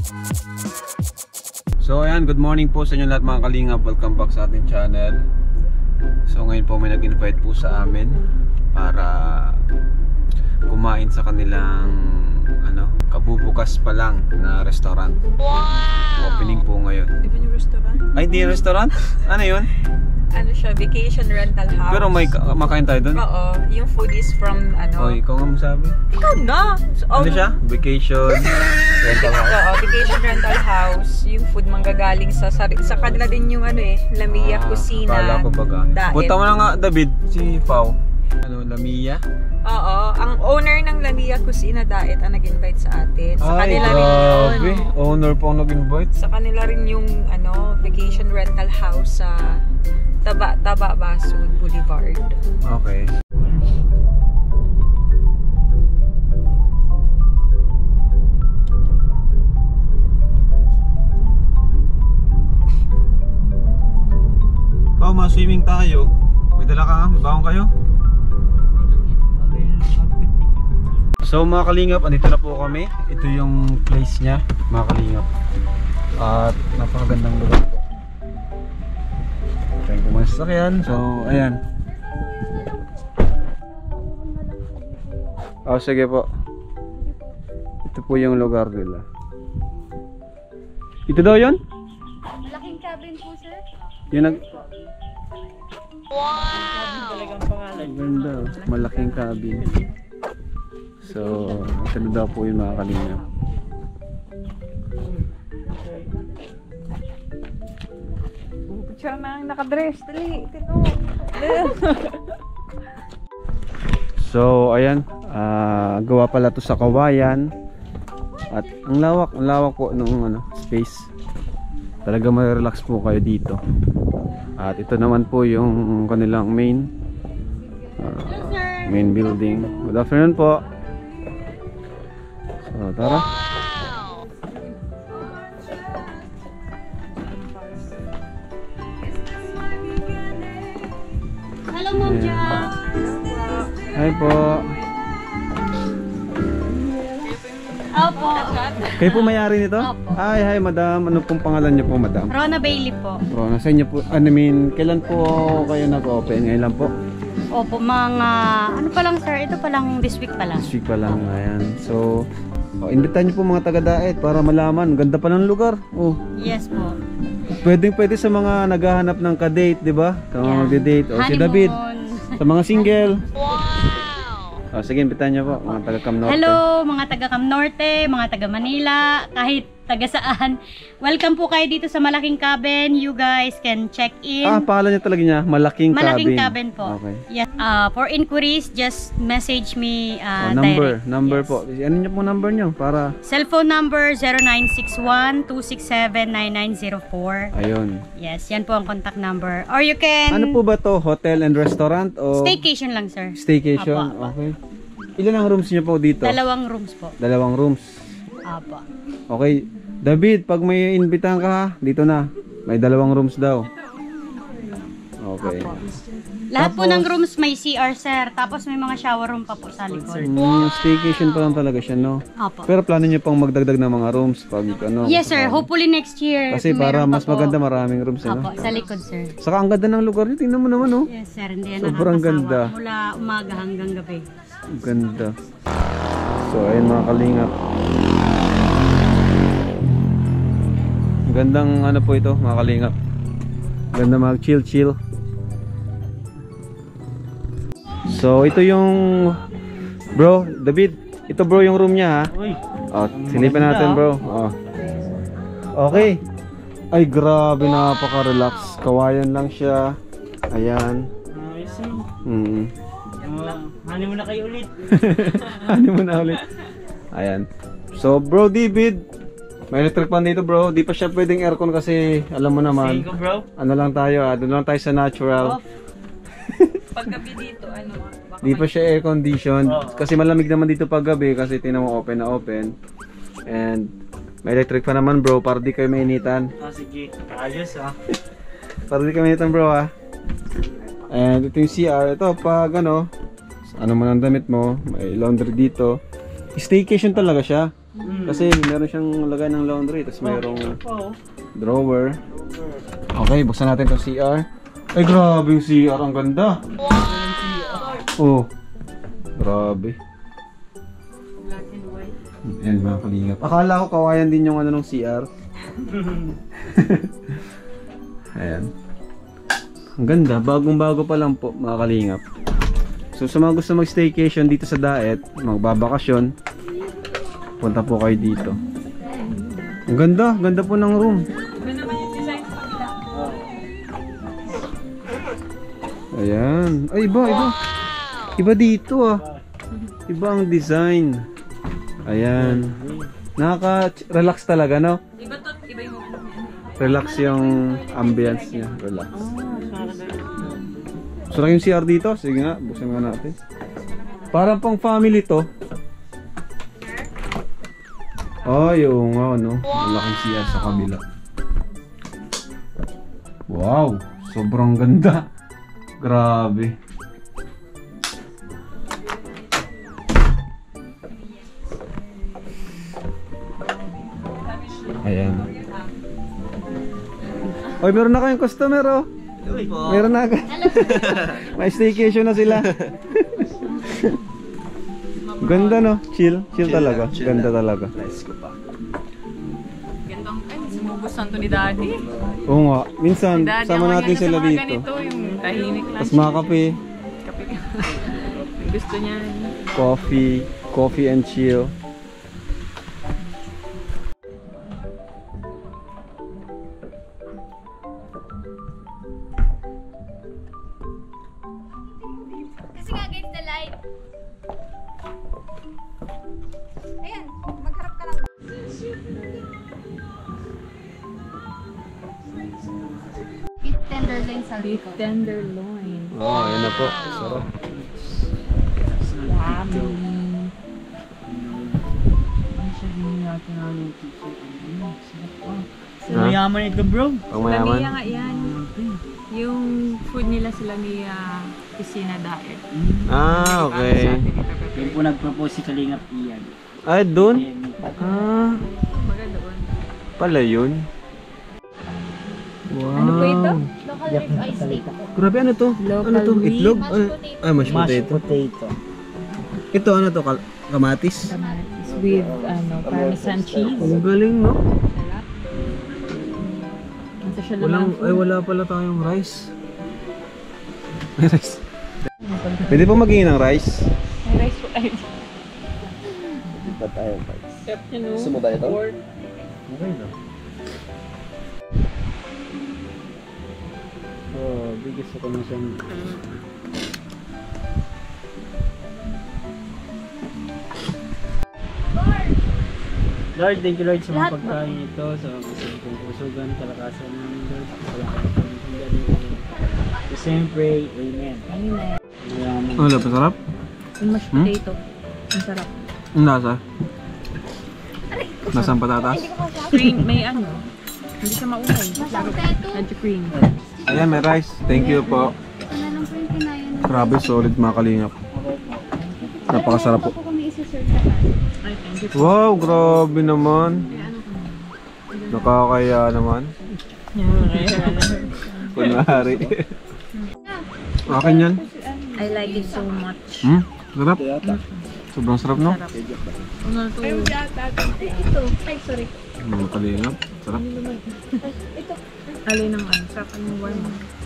So ayan, good morning po sa inyo lahat mga kalingap. Welcome back sa ating channel. So ngayon po may nag-invite po sa amin para kumain sa kanilang kabubukas pa lang na restaurant. Wow! Opening po ngayon. Di ba yung restaurant? Ay, di restaurant? Ano yun? Ano siya, vacation rental house. Pero may makain tayo doon? Oo, yung food is from Oh, ikaw nga masabi. Ikaw na! Ano siya? Vacation rental house. Oo, vacation rental house. Yung food manggagaling sa kanila din yung Lamia Cucina. Kala ko baga. Punta mo na nga, David, si Pao. Lamia? Oo, ang owner ng Lamia Cucina Daet ang nag-invite sa atin. Sa Ay, kanila rin yun. Owner po ang nag-invite? Sa kanila rin yung vacation rental house sa Taba Basud Boulevard. Okay. Pao, ma-swimming tayo. May dala ka? May baon kayo? So mga kalingap, andito na po kami. Ito yung place niya, mga kalingap. At napakagandang lugar po. Tayong pumasakyan. So ayan. Sige po. Ito po yung lugar nila. Ito daw yun? Malaking cabin po, sir. Yun Wow! Talagang pangalan. Ganda, malaking cabin. So, ito na daw po yung mga kalingap. Picture na nakadress. Dali, tito. So, ayan. Gawa pala to sa kawayan. At ang lawak po ng space. Talaga ma-relax po kayo dito. At ito naman po yung kanilang main building. Good afternoon po. So, tara. Hello, Mom Jack! Hi po. Opo. Kayo po may-ari nito? Opo. Hi, madam. Ano pong pangalan niyo po, madam? Rona Bailey po. Rona, sa inyo po. Kailan po kayo nag-open? Ngayon lang po? Opo, mga pa lang, sir? Ito pa lang, this week pa lang. This week pa lang. Ayan. So, imbitahan niyo po mga taga-Daet para malaman. Ganda pa ng lugar. Oh. Yes po. Pwede sa mga naghahanap ng ka-date, di ba? Kung magde-date. O si David. Sa mga single. Wow! Sige, imbitahan niyo po mga taga-Cam Norte. Hello, mga taga-Cam Norte, mga taga-Manila, kahit taga-saan. Welcome po kayo dito sa Malaking Cabin. You guys can check in. Pangalan niya talaga niya, Malaking Cabin. Malaking Cabin po. Okay. Yes. For inquiries, just message me number direct. po. Ano niyo po number niyo para Cellphone number 0961-267-9904. ayun. Yes, yan po ang contact number. Or you can... Ano po ba to? Hotel and restaurant o Staycation lang, sir. staycation? Apo. Okay. Ilan ang rooms niyo po dito? 2 rooms po. 2 rooms. Apo. Okay. David, pag may imbitahan ka ha, dito na. May 2 rooms daw. Okay. Lahat po ng rooms may CR, sir. Tapos may mga shower room pa po sa likod. Staycation pa lang talaga siya, no? Apo. Pero plano niyo pang magdagdag ng mga rooms pag Yes, sir. Hopefully next year. Kasi para meron pa mas po. maganda, maraming rooms, Apo, ano? sa likod, sir. Saka ang ganda ng lugar niyo. Tingnan mo naman, oh. Yes, sir. Hindi yan Sobrang nakakasawa. ganda. Mula umaga hanggang gabi. Ang ganda. So, ayun mga kalingap. Gandang po ito, mga kalingap. Ganda mag chill. So, ito yung bro, David. Ito bro yung room niya ha. Silipin natin bro. Okay. Ay grabe, napaka-relax. Kawayan lang siya. Ayan. Hani mo na kayo ulit. Hani mo na ulit. Ayan. So bro David, may electric fan dito bro. Di pa siya pwedeng aircon kasi alam mo naman. Sige bro. Ano lang tayo doon lang tayo sa natural. Paggabi dito, Di pa siya air conditioned kasi malamig naman dito pag gabi kasi tingnan mo open na open. And may electric fan naman bro para di kayo mainitan. Sige. Ayos Para di kayo mainitan bro ha. And ito yung CR. Ito pag ano man ang damit mo, may laundry dito. Staycation talaga siya. Kasi meron siyang lagay ng laundry, tapos merong drawer. Okay, buksan natin itong CR. Ay, grabe yung CR. Ang ganda. Oh, grabe. Ayan mga kalingap. Akala ko kawayan din yung ano ng CR. Ayan. Ang ganda. Bagong-bago pa lang po mga kalingap. So sa mga gusto mag-staycation dito sa Daet, magbabakasyon, punta po kayo dito. Ang ganda. Ganda po ng room. Ayan. Ay, iba. Iba dito ah. Iba ang design. Ayan. Nakaka-relax talaga, no? Iba yung Relax yung ambience niya. Relax. So, yung CR dito. Sige nga, buksan nga natin. Parang pang family to. Ay, oo nga, no? Malaking CR sa kabila. Wow! Sobrang ganda. Grabe. Ayan. Oy, meron na kayong customer, oh. Meron na agad. May staycation na sila. Ganda, no? Chill talaga. Ganda talaga. gandang, ay, sinubusan to ni Daddy. Oo nga. Minsan, Daddy, sama ang natin magaling sila sa mga dito. ganito, yung tahimik lang. Tapos mga kape, Kape. Gusto niya. coffee and chill. Kasi nga guys, the light. Ayan, magharap ka lang. Beef tenderloin sa Beef tenderloin. Oh, ayan na po. Sarap. Mayaman ito bro. Pang mayaman. Lamia nga yan. Yung food nila sila ni Piscina Daet. Ah, okay. Yung po nag-propose si Kalingap Ian. Ay, dun? Ah, Baga doon. pala yun. Wow. Ano po ito? local rib eye steak. Grabe, ano to? Local Ano to? wheat. Itlog? Mashed Ay, mashed Mashed potato. potato. Ito, ano to? Kamatis? Kamatis with parmesan cheese. Ang galing, no? Sarap. Ang social naman food. Ay, wala pala tayong rice. May rice. Pwede po maghingi ng rice? May rice po. Ay, Ba tayo rice? you know, Gusto mo ba ito? pork. Okay na. Oh, biggest ako na siyang... Lord, thank you Lord sa mga pagkain ito, sa mga pusugan, kalakasan ng Lord. Salamat po ng galing. The same pray, Amen. Amen. Mayaman. Ano, masarap? Yung mashed potato. Ang sarap. Ang lasa? Nasaan patatas? Cream, may ano. Hindi siya maumay. potato. Medyo cream. Ayan, may rice. Thank you po. Ano lang po yung kinayan. Grabe, solid mga kalingap. Napakasarap po. Ako kami isi-serve na ka. Ay, thank you. Wow, grabe naman. Nakakaya naman. Kunwari. Akin yan. I like it so much. Sarap. Sobrang sarap, no? Ano to? Ito. Ay, sorry. Mga kalingap. Sarap. Alin ng ano? Sarap ang warm.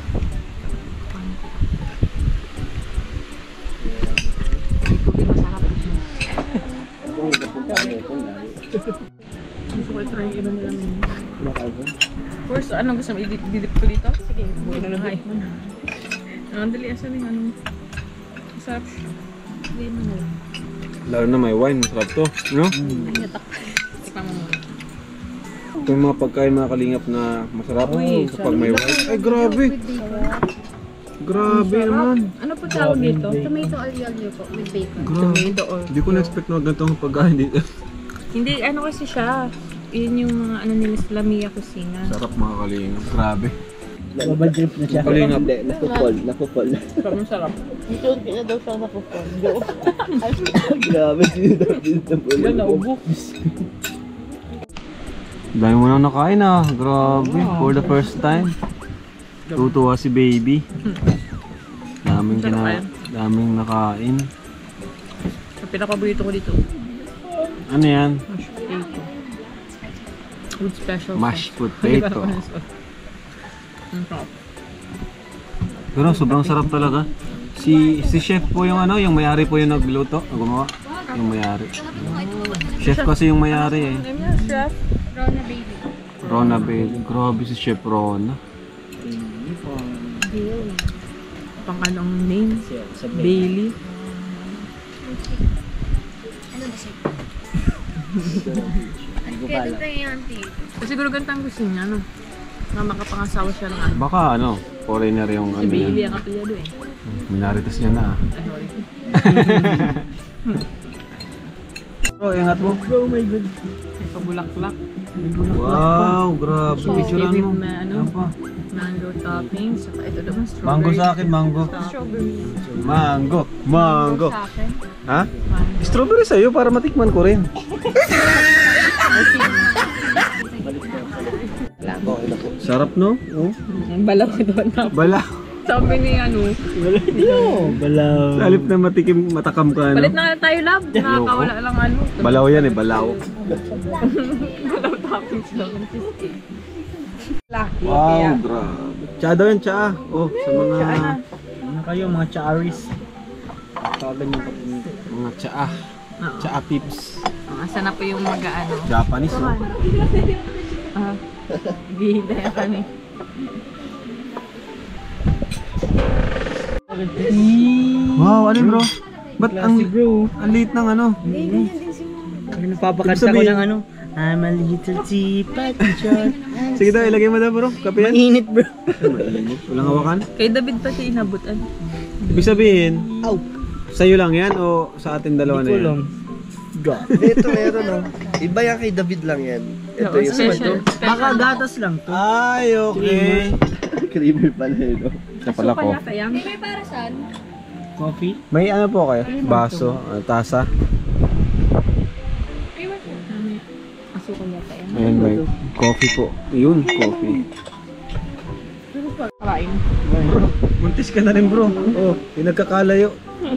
Gusto ko i-try yung iba nila menu. First, anong gusto mo? I-dip ko dito? Sige, buhay na lang. Ang dali, asan yung ano? Masarap siya. Hindi mo na lang. Lalo na may wine. Masarap to. No? Ay, natak. Tikman mo muna. Ito yung mga pagkain mga kalingap na masarap kapag may wine. Ay, grabe. Grabe naman. Ano po tawag dito? Tomato aglio po with bacon. Grabe. Tomato or... Hindi ko na-expect na ganitong pagkain dito. Hindi, ano kasi siya. Yun yung mga ano nila sa Lamia Kusina. Sarap mga kalingap. Grabe. Babadrip na siya. Kalingap. Hindi, nakupol. Sobrang sarap. Grabe, sinunod na po. Yan, naubo. Dahil mo nang nakain ah. Grabe. For the first time. Tutuwa si baby. Daming nakain. Ang pinakapaborito ko dito, Ano yan? mashed potato. Food special. Mashed potato. Ang sarap. Pero sobrang sarap talaga. Si chef po yung ano, yung may-ari po yung nagluto, gumawa. Yung may-ari. Chef kasi yung may-ari eh. Ano yan, chef? Rona baby. Rona Bailey. Grabe si Chef Rona. Pang anong name? Sa Bailey. Ano ba siya? Kaya doon tayo yung auntie. So, siguro ganito ang gusto niya, no? Na makapangasawa siya ng ano. Baka ano, foreigner yung Si ano Bailey yan. ang apelyado eh. Minaritas niya na ah. Ay, sorry. Bro, ingat mo. Oh my god. Sa bulaklak. Wow, grabe. Picturean mo. Na ano? Ano pa? Mango toppings. Saka ito naman strawberry. Mango sa akin, mango. Strawberry. Mango. Mango. Sa akin. Ha? Strawberry sa'yo para matikman ko rin. Sarap no? Oh. Balaw doon na. Bala. Sabi ni ano. Balaw. Sa halip na matakam ka Palit ano. na tayo, love. Nakakawala lang ano. Balaw yan eh, balaw. Balaw toppings lang. Cheesecake. Lucky. Wow, grabe. Tsa daw yan, tsa. Oh, sa mga Ano kayo, mga charis? Tawagan yung kapatid. mga tsa. Tsa pips. Asa na po yung mag-ano. Japanese no? Gihintay kami. Wow, ano bro? Ba't ang bro. liit ng ano? Napapakanta ko ng ano. I'm a little teapot short. Sige daw, ilagay mo daw bro. Kape yan. Mainit bro. Mainit. Walang hawakan. Kay David pa siya inabutan. Ibig sabihin, Aw. sa'yo lang yan o sa ating dalawa na Hindi ko yan? lang. Ito meron oh. Iba yan kay David lang yan. Ito yung Special. Baka gatas lang to. Ay, okay. creamer pala yun oh. Siya pala ko. Kaya kaya. May para saan? Coffee? May ano po kayo? Baso, tasa. Asukan yata yan. Ayan, may coffee po. Yun, coffee. Kain. Bro, muntis ka na rin bro. Oh, pinagkakalayo.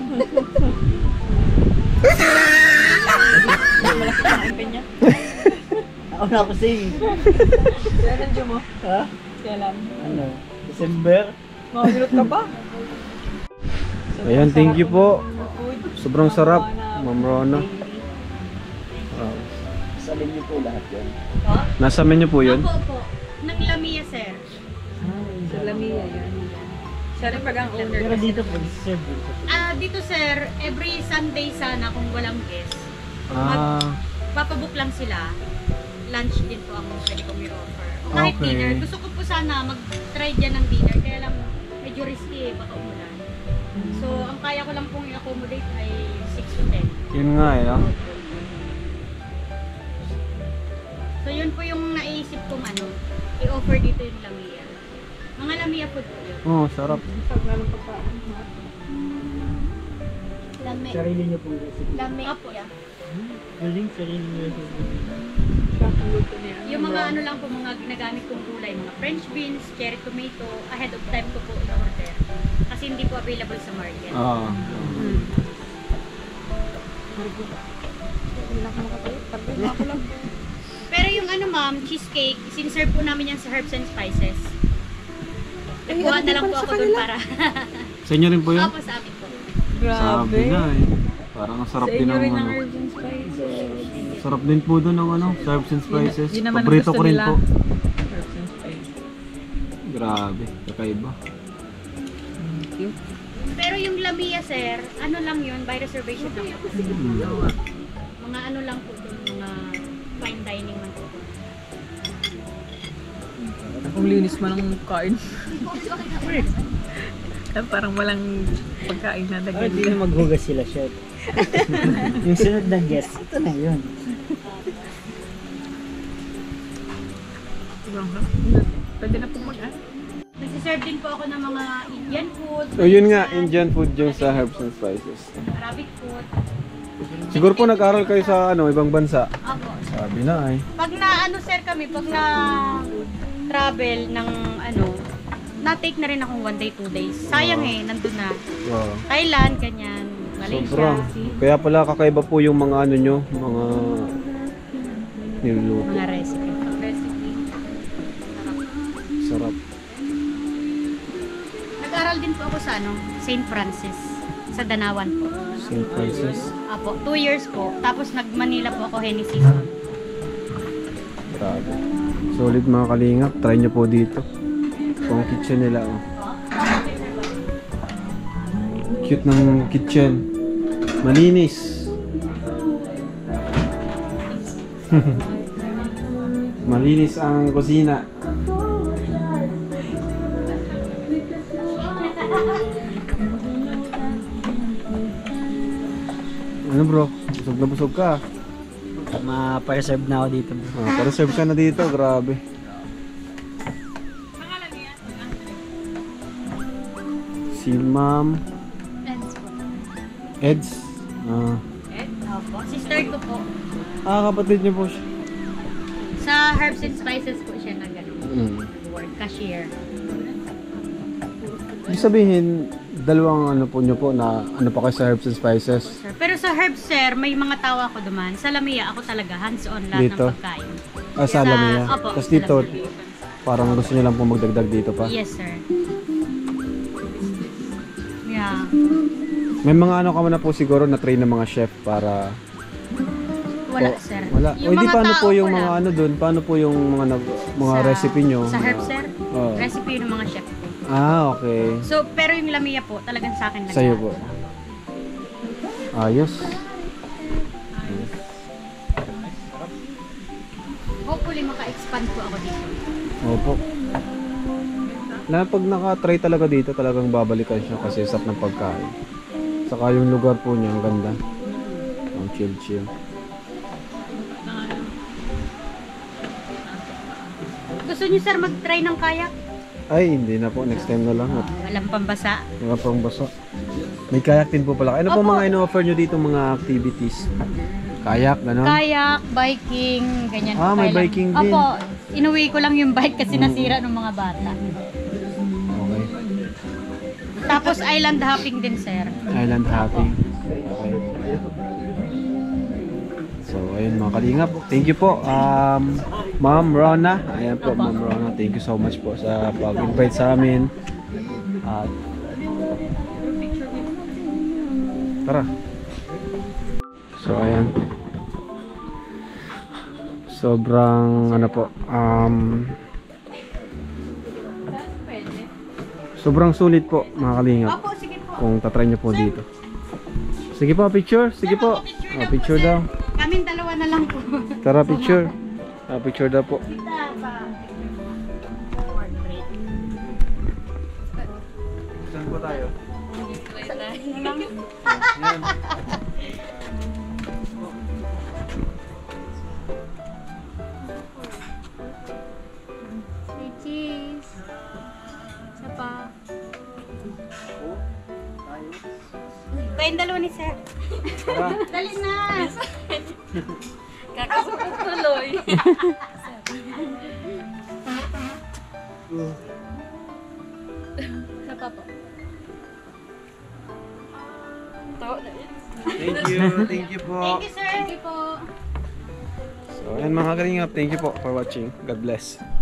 Ako na kasi. Kailan dyan mo? Ha? Kailan? Ano? December? Makagulot ka ba? Ayan, thank you po. Sobrang sarap, Ma'am Rona. Wow. Salin niyo po lahat yan. Nasa menu po yun? Opo. Ng Lamia, sir. Sa Lamia yan. Siya rin pag ang owner. Pero dito po, serve. Dito, sir, every Sunday sana kung walang guest. Ah, Papabook lang sila. Lunch din po ang pwede kong i-offer. O kahit Okay. dinner. Gusto ko po sana mag-try dyan ng dinner. Kaya lang medyo risky eh, baka umulan. So, ang kaya ko lang pong i-accommodate ay 6 to 10. yun nga eh. Oh. So, yun po yung naisip kong ano, i-offer dito yung Lamia. Mga Lamia food po yun. Oh, sarap. Lame. Sarili niyo po recipe. Lame. Opo. Yeah. Galing, sarili niyo recipe. Yung mga ano lang po, mga ginagamit kong gulay, mga French beans, cherry tomato, ahead of time ko po in-order. Kasi hindi po available sa market. Ah. Pero yung ano ma'am, cheesecake, sinserve po namin yan sa Herbs and Spices. Nagkuha na lang po ako doon para. Sa inyo rin po yun? Opo, sa amin po. Sabi na eh. Parang ang sarap din ng ano. Urgent spices. Sarap din po doon ng ano, herbs and spices. Yun naman ang Paborito gusto ko rin nila. po. Herbs and spices. Grabe, kakaiba. Thank you. Pero yung Lamia sir, ano lang yun, by reservation lang po. Mga ano lang po doon, mga fine dining man po. Ang linis man ng kain. Parang walang pagkain na Ay, dagdag. hindi na maghugas sila, chef. Yung sunod na guest, ito na yun. Sobrang sarap. Pwede na po mag-ano. Nagsiserve din po ako ng mga Indian food. So yun nga, Indian food yung sa Herbs and Spices. Arabic food. Siguro po nag-aral kayo sa ibang bansa. Opo. Sabi na ay. Pag na sir kami, pag na travel ng na-take na rin akong 1 day, 2 days. Sayang nandun na. Wow. Thailand, ganyan. Malaysia. Sobrang. Kaya pala kakaiba po yung mga nyo, mga niluluto. Mga recipe. Sarap. Nag-aral din po ako sa St. Francis. Sa Danawan po. St. Francis. Apo, 2 years po. Tapos nag-Manila po ako any season. Grabe. Solid mga kalingap. Try nyo po dito. Kung kitchen nila. Oh. Cute ng kitchen. Malinis. Malinis ang kusina. Ano bro? Busog na busog ka. Ma-preserve na ako dito. Pa-reserve ka na dito. Grabe. Si Ma'am Eds. Opo. Sister ko po. Kapatid niyo po siya. Sa Herbs and Spices po siya na gano'n. Work cashier. Ibig sabihin, dalawang po nyo po na pa kayo sa Herbs and Spices. Sir. Pero sa Herbs, sir, may mga tawa ko duman. Sa Lamia, ako talaga hands-on lahat Dito? ng pagkain. Sa Lamia. Opo, Tapos sa dito, Lamia. parang gusto nyo lang po magdagdag dito pa. Yes, sir. Yeah. May mga ka na po siguro na train ng mga chef para... Wala, Oh, sir. Wala. O hindi, paano tao po yung ko mga lang. doon? Paano po yung mga recipe nyo? Sa Herbs, sir? Oo. Recipe ng mga chef. Okay. So, pero yung Lamia po, talagang sa akin lang. Sa'yo po. Ayos. Hopefully, maka-expand po ako dito. Opo. Pag naka-try talaga dito, talagang babalikan siya kasi sarap ng pagkain. Saka yung lugar po niya, ang ganda. Ang chill. Gusto niyo, sir, mag-try ng kayak? Ay, hindi na po. Next time na lang. Walang pambasa. Mga pang basa. May kayak din po pala. Ano po Opo. mga ino-offer nyo dito mga activities? Kayak, gano'n? Kayak, biking, ganyan. Ah, may kailan. biking din. Opo, inuwi ko lang yung bike kasi nasira ng mga bata. Okay. Tapos island hopping din, sir. Island hopping. Okay. So, ayun mga kalingap. Thank you po. Ma'am Rona. Ayan po, Ma'am Rona. Thank you so much po sa pag-invite sa amin. At tara. So, ayan. Sobrang sobrang sulit po mga kalingap. Opo, sige po. Kung tatry nyo po dito. Sige po, picture. Sige po. Picture daw. Kaming dalawa na lang po. Tara, picture. Picture daw po. Saan po tayo? Yan. Cheese. Isa pa. Kayong dalawa ni sir. Tara. Dali na. Kakasukot tuloy. Isa pa po. Thank you. Thank you po. Thank you, sir. Thank you po. So, ayan mga kalingap. Thank you po for watching. God bless.